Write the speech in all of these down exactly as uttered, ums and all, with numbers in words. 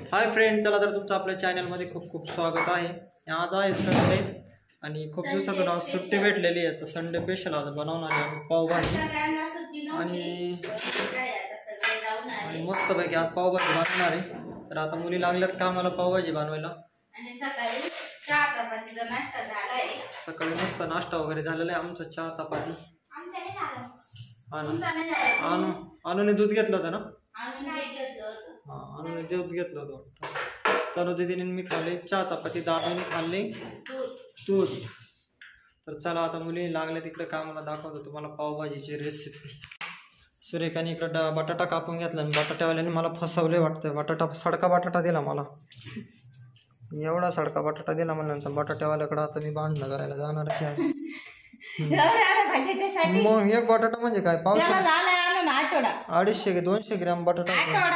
Hi friend, चला तर तुमचं आपल्या चॅनलमध्ये खूप खूप स्वागत आहे. आज आहे संडे आणि खूप दिवसातून आज सुट्टी भेटलेली आहे, तर संडे स्पेशल आज बनवणार आहे पावभाजी आणि आणि मस्तपैकी आज पावभाजी बनवणार आहे. तर आता मुली लागल्यात का मला पावभाजी बनवायला. सकाळी चहा चपातीचा नाश्ता झालाय. सकाळी मस्त नाश्ता वगैरे झालेला आहे आमचा. चहा चपाती आणू आणूने दूध घेतलं होतं ना. हा, आणूने दूध घेतलं होतं. तनु दीदीने मी खाल्ले चहा चपाती, दादाने खाल्ले दूध. तर चला आता मुली लागले तिकडे कामाला, दाखवतो तुम्हाला पावभाजीची रेसिपी. सुरेखाने इकडं बटाटा कापून घेतला आणि बटाट्यावाल्याने मला फसवले वाटतं. बटाटा सडका बटाटा दिला मला, एवढा सडका बटाटा दिला मला. नंतर बटाट्यावाल्याकडे आता मी भांडणं करायला जाणार आहे. मग एक बटाटा म्हणजे काय, पावसाळा अडीचशे की दोनशे ग्रॅम बटाटा.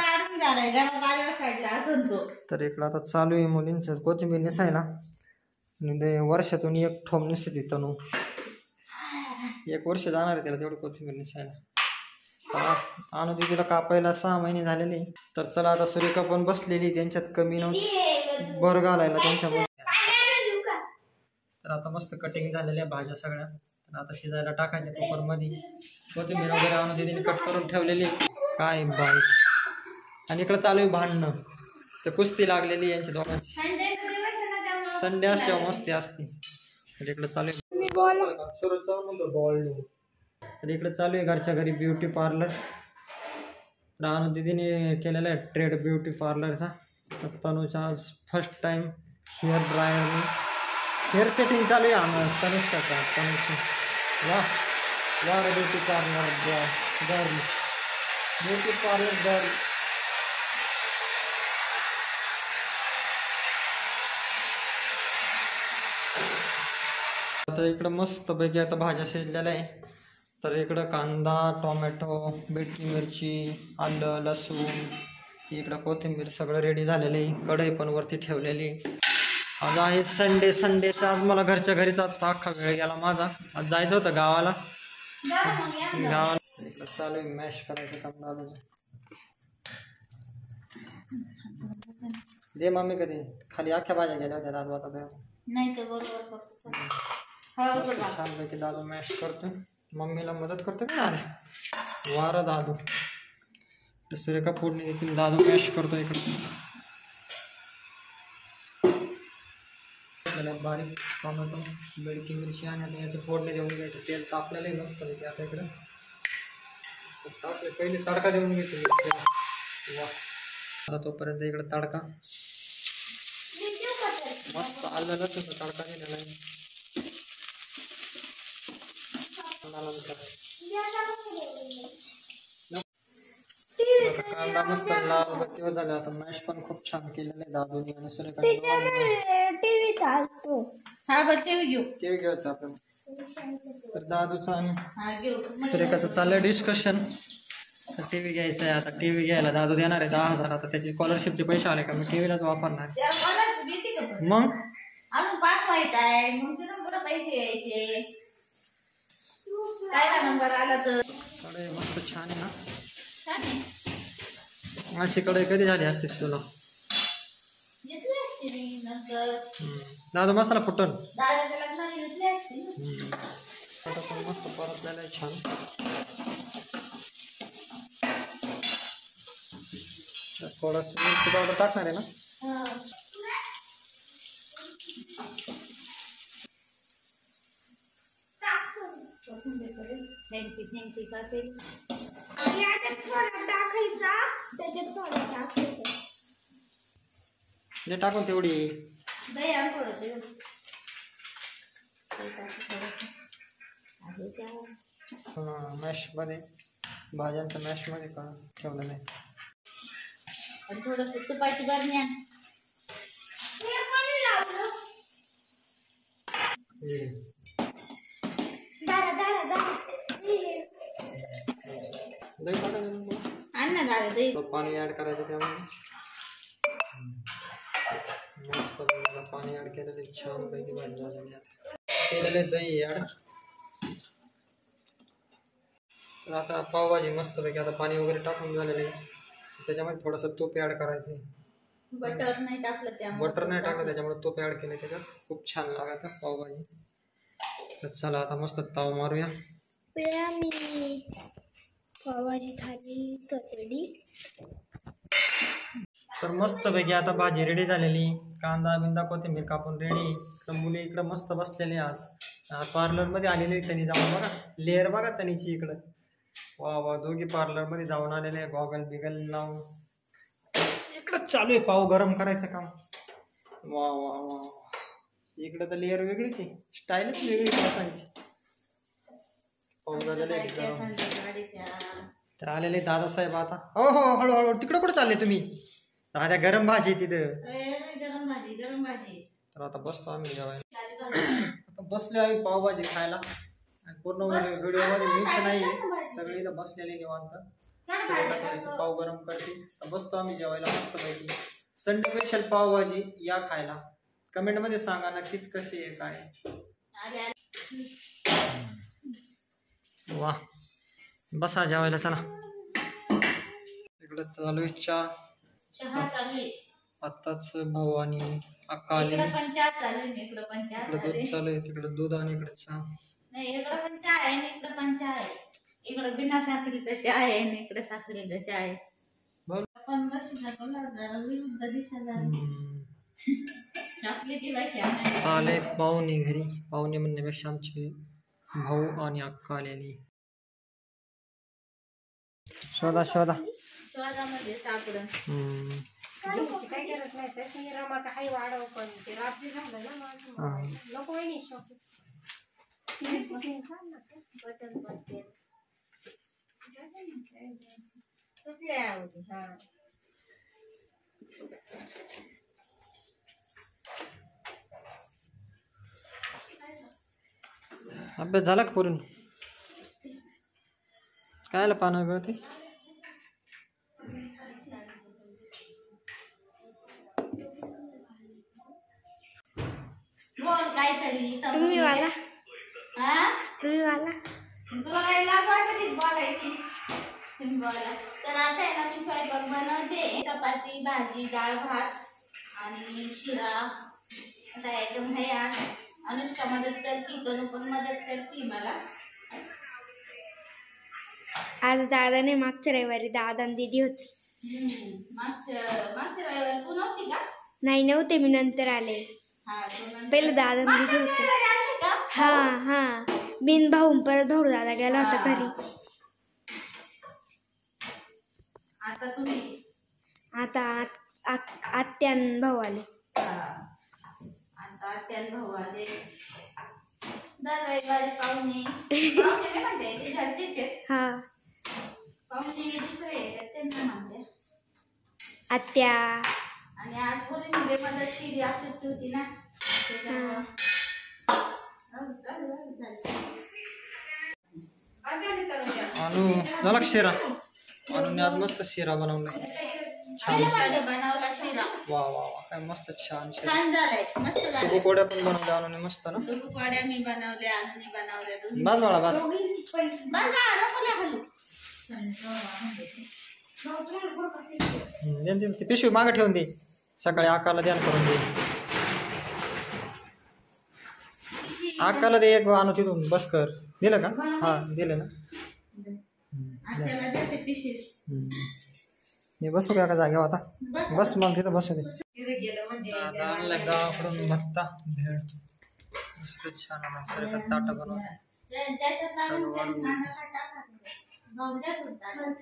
तर इकडं आता चालू आहे मुलींचं कोथिंबीर निसायला. आणि वर्षातून एक ठोम निसते तनु, एक वर्ष जाणार आहे त्याला तेवढी कोथिंबीर निसायला. आणू दीदीला कापायला सहा महिने झालेले. तर चला आता सुरेखा पण बसलेली, त्यांच्यात कमी नव्हती भर घालायला त्यांच्यामुळे. तर आता मस्त कटिंग झालेल्या भाज्या सगळ्या. तर आता शिजायला टाकायच्या कुकरमध्ये. कोथिंबीर वगैरे आणू दीदीने कट करून ठेवलेली काय बाई. आणि इकडं चालू आहे भांडणं. तर कुस्ती लागलेली यांच्या दोघांची. संडे असल्यावर मस्ती असते. तर इकडं चालू आहे तर इकडे चालू आहे घरच्या घरी ब्युटी पार्लर. तर आणू दीदीने केलेला आहे ट्रेड ब्युटी पार्लरचा. तर तनुचा आज फर्स्ट टाइम हेअर ड्रायरने हेअर सेटिंग चालू आहे आम्हाला तनुष्काचा. तनुष्का वा वा beauty parlour girl, beauty parlour girl. आता इकडं मस्त पैकी आता भाज्या शिजलेल्या आहे. तर इकडं कांदा, टोमॅटो, बेटकी मिरची, आलं, लसूण, इकडं कोथिंबीर सगळं रेडी झालेलं आहे. कढई पण वरती ठेवलेली. आज आहे संडे. संडेचा आज मला घरच्या घरीच आता अख्खा वेळ गेला माझा. आज जायचं होतं गावाला. गावाला इकडं चालू आहे मॅश करायचं काम दादाचं. दे मम्मी, कधी खाली अख्ख्या भाज्या गेल्या होत्या दादू आता नाही तर बरोबर छानपैकी दादू मॅश करतोय. मम्मीला मदत करतो का अरे वारा दादू. सुरेखा फोडणी देतील, दादू मॅश करतो. इकडे बारीक टोमॅटो, बेडकी मिरची आणि आता याचं फोडणी देऊन घ्यायचं. तेल तापलेलं मस्त पैकी. आता इकडं टाकले पहिले तडका देऊन घ्यायचं. वा आता तोपर्यंत इकडं तडका मस्त आलं लसूण तडका दिलेला आहे. कांदा मस्त लाल बत्तीवर झाला. आता मॅश पण खूप छान केलेलं आहे दादूने आणि सुरेखाने. टीव्ही घ्यायचं आपण. तर दादूचं आणि सुरेखाचं चाललंय डिस्कशन. टीव्ही घ्यायचं आहे. आता टीव्ही घ्यायला दादू देणार आहे दहा हजार. आता त्याची स्कॉलरशिपचे पैसे आले का मी टीव्हीलाच वापरणार. मग कडे मस्त छान आहे ना. अशी कडे कधी झाली असते तुला दादा मसाला फुटन. मस्त परतलेला आहे छान. थोडस मिरची पावडर टाकणार आहे ना. जे टाकून तेवढी मॅश मध्ये भाज्यांचं मॅश मध्ये का ठेवलं नाही. थोडस तुपाची बरणी आण. पाणी ऍड करायचं त्यामुळे मस्त पाणी ऍड केलेलं छान पैकी भाजी झालेली. केलेले दही ऍड. तर आता पावभाजी मस्त पैकी आता पाणी वगैरे टाकून झालेलं आहे. त्याच्यामध्ये थोडंसं तूप ॲड करायचं आहे. बटर नाही टाकलं त्यामुळे बटर नाही टाकलं त्याच्यामुळे तूप ऍड केलं त्याच्यात. खूप छान लागत पावभाजी. तर चला आता मस्त ताव मारूया. मी पावभाजी थाली चटणी. तर मस्त पैकी आता भाजी रेडी झालेली. कांदा बिंदा कोथिंबीर कापून रेडी. इकडं मुली इकडं मस्त बसलेली. आज पार्लरमध्ये आलेली त्यांनी जाऊन बघा. लेअर बघा त्यांनीची इकडं. वा वा दोघी पार्लरमध्ये जाऊन आलेले. गॉगल बिगल लावून इकडं चालू आहे पाव गरम करायचं काम. वा वा वा इकडं तर लेअर वेगळीच आहे. स्टाईलच वेगळी बसायची. पाव झाले गरम. तर आलेले दादासाहेब आता. हो हो हळूहळू. तिकडं कुठं चालले तुम्ही? दादा गरम भाजी तिथं. गरम भाजी गरम भाजी. तर आता बसतो आम्ही जेवायला. आता बसले आम्ही पावभाजी खायला. आणि पूर्ण व्हिडिओ मध्ये मीच नाही सगळे इथं बसलेले निवांत. पाव गरम करते. तर बसतो आम्ही जेवायला मस्त पैकी. संडे स्पेशल पावभाजी या खायला. कमेंट मध्ये सांगा नक्कीच कशी आहे काय. वा बसा जेवायला चला. इकडं चालू आहे चहा. चहा चालू आहे. आत्ताच भाऊ आणि अक्का आले. इकडं पण चहा चालू आहे. इकडं पण चहा इकडं दूध चालू आहे. तिकडं दूध आणि इकडं चहा. नाही इकडं पण चहा आहे आणि इकडं पण चहा आहे. इकडं बिना साखरेचा चहा आहे आणि इकडे साखरेचा चहा आहे. बोल. पण बशी जरा विरुद्ध दिशा झाली. आपली ती भाषा आले पाहुणे घरी. पाहुणे म्हणण्यापेक्षा आमचे भाऊ आणि अक्का आलेली. शोधा शोधा. स्वादामध्ये सापडून हम्म. काय गरज नाही तशी रमा काही वाढव पण ते रात्री झालं ना माझं नको नाही शॉपिस. बटन बसते कुठले आवडते. हा अभ्यास झाला का पूर्ण? कायला पानं ग ते? बोल काहीतरी. तुम्ही वाला हा तुम्ही वाला तुला काही लाज वाटते बोलायची? तुम्ही बोला. तर आता आहे ना मी स्वयंपाक बनवते. चपाती भाजी डाळ भात आणि शिरा असा आयटम आहे. आज अनुष्का मदत करते. तनु पण मदत करते मला. आज दादाने मागच्या रविवारी दादा आणि दीदी होती. हम्म मागच्या मागच्या रविवारी तू नव्हती का? नाही नव्हते मी नंतर आले. हा तू नंतर- पहिले दादा आणि मागच्या दीदी होते. रविवारी आली का? हा हा बिन भाऊ परत भाऊ दादा गेला होता हा. घरी. आता तुम्ही आता आत- आत- आत्यान भाऊ आले. हा. आता त्यान भाऊ आले. दर रविवारी पाहुणे पाहुणे नाही म्हणते ते घरचेच आहेत. हा पाहुणे दुसरे आहेत त्यांना म्हणते. आत्या आणि आज पोरीमध्ये मदत केली अशक्य होती ना त्याच्यामुळं. अनु झाला का शिरा? अनुने आज मस्त शिरा बनवला. छान. बनवला शिरा. वा वा वा काय मस्त छान शिरा. छान झालाय मस्त झालाय. पकोड्या पण बनवल्या अनुने मस्त ना. दुरुपाड्या मी बनवल्या अनुने बनवल्या. दोन्ही बस बाळा बस. बघा नको घालू. हम्म, दे दे ती पिशवी मागे ठेवून दे. सकाळी आकाला ध्यान करून दे. आकाला दे एक आणू तिथून बस कर. दिलं का? हा दिलं ना. आत्याला देते पिशीर. हम्म. मी बसू का जागेवर आता? बस. बस मग तिथं बसू दे. तिथे गेलं म्हणजे आता आणलं गावाकडून भत्ता भेळ मस्त छान आला. सगळं ताटं बनवलं. त्या- त्याच्यात लावून त्या कांदा टाका. भाऊ द्या थोडं ताट.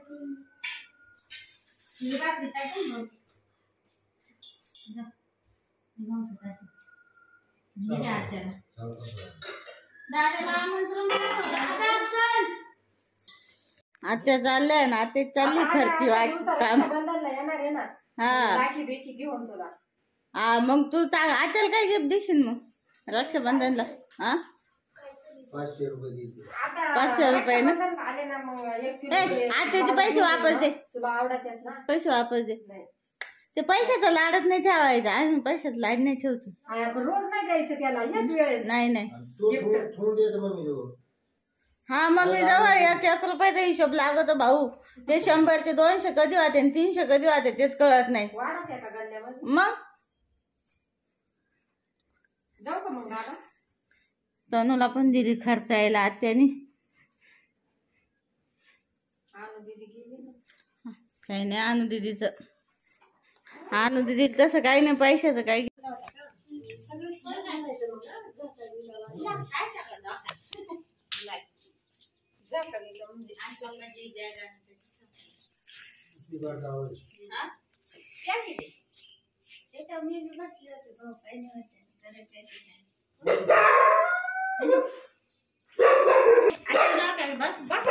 ही भाकरी टाकून भाऊ. जा. ही भाऊचं ताट. हे द्या आत्याला. दादाला आमंत्रण द्या. दादा, चल. आत्या चाललंय ना ते चालली खर्ची काम. हा राखी बिखी घेऊन तुला. हा मग तू चा आत्याला काय गिफ्ट देशील मग रक्षाबंधनला? हा पाचशे रुपये आता पाचशे रुपये ना? रक्षाबंधन आले ना मग एक किलो ए ते आत्याचे पैसे वापस दे. तुला आवडत आहेत ना. पैसे वापस दे. नाही ते पैशाचा लाडच नाही ठेवायचा. आम्ही पैशाचा लाड नाही ठेवतो. हा, पण रोज नाही द्यायचं त्याला हेच वेळेस नाही नाही गिफ्ट. हा मम्मी जवळ एक एक रुपयाचा हिशोब लागतो भाऊ. ते शंभरचे दोनशे कधी वाटे आणि तीनशे कधी वाटे तेच कळत नाही. वाढत आहे का गल्ल्यामध्ये? मग जाऊ का मग दादा? तनूला पण दिली खर्चायला आत्यानी. आणू दीदी गेली ना. काही नाही आणू दिदीचं. आणू दिदी तसं काही नाही पैशाचं काही. बस बस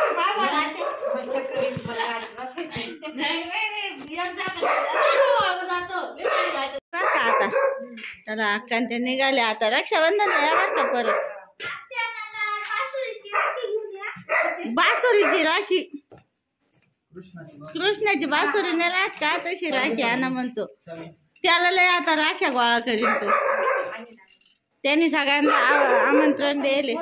आता चला अक्का ते निघाले. आता रक्षाबंधन आहे बरं का परत. बासुरीची राखी कृष्णाची बासुरी नाही राहत का तशी राखी आणा म्हणतो. त्याला लय आता राख्या गोळा करीन तो. त्यांनी सगळ्यांना आ- आमंत्रण द्यायले.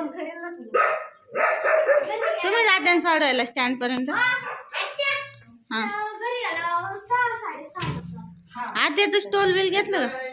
तुम्ही जाते सोडवायला स्टँड पर्यंत. हा आत्याचं स्टोल बिल घेतलं का?